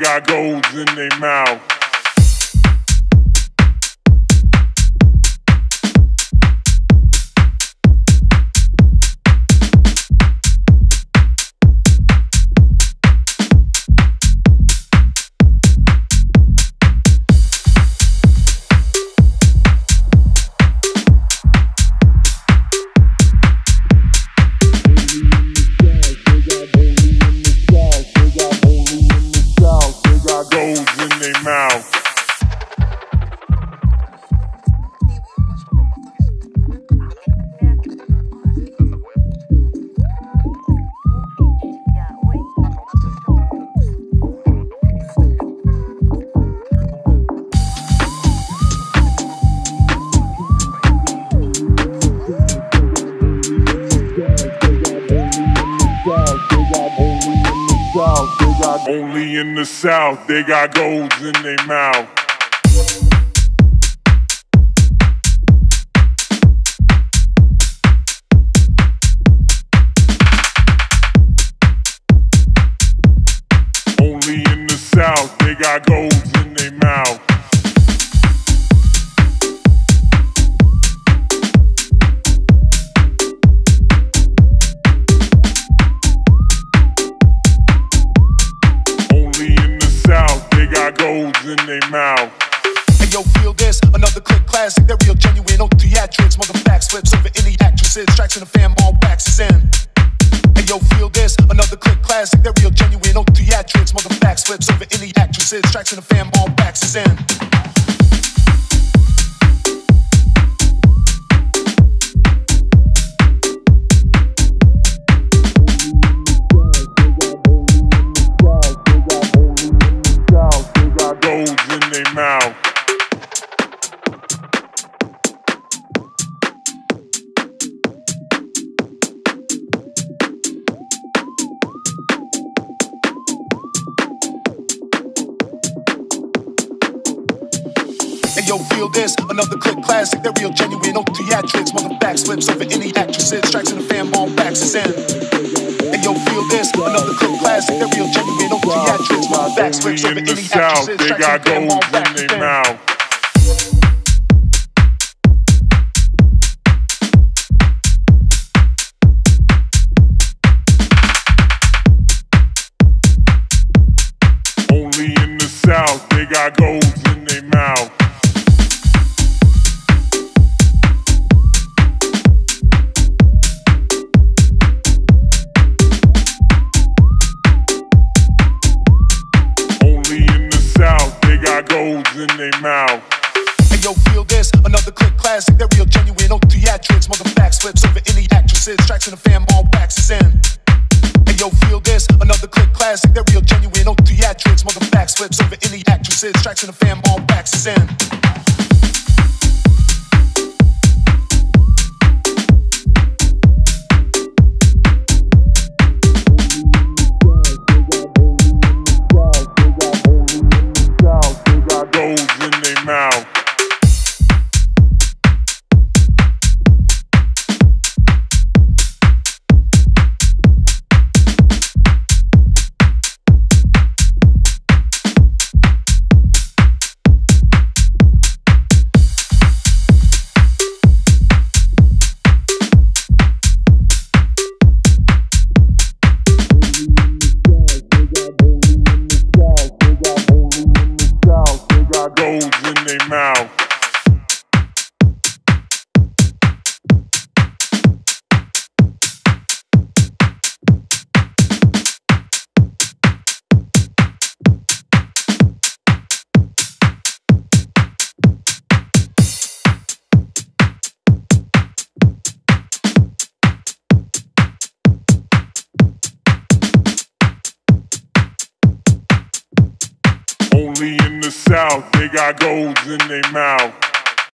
got golds in their mouth. Only in the South, they got golds in their mouth. Only in the South, they got golds in their mouth. Golds in their mouth. Hey yo, feel this, another click classic. They're real genuine, no theatrics. More than facts, flips over any actresses. Tracks in the fam, all wax is in. Hey yo, feel this, another click classic. They're real genuine, no theatrics. More than facts, flips over any actresses. Tracks in the fam, all wax is in. Mouth. Hey yo, feel this, another click classic. They're real genuine, no theatrics. More than facts, flips over any actresses. Tracks in the fam, all wax is in. Hey yo, feel this, another click classic. They're real genuine, no theatrics. More than facts, flips over any actresses. They got golds in their mouth. Only in the South, they got golds in their mouth. Golds in their mouth. Hey yo, feel this, another click classic. They're real genuine, no theatrics. More than facts, flips over any actresses. Tracks in the fam, all wax is in. Hey yo, feel this, another click classic. They're real genuine, no theatrics. More than facts, flips over any actresses. Tracks in the fam, all wax is in. Mouth. Only in the South, they got golds in their mouth.